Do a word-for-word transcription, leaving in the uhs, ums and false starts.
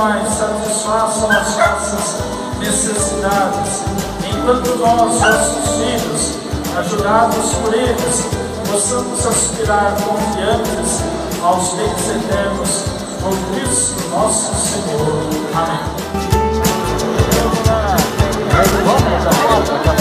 nós, satisfaçam as nossas necessidades, enquanto nós, vossos filhos, ajudados por eles, possamos aspirar confiantes aos bens eternos, por Cristo nosso Senhor. Amém.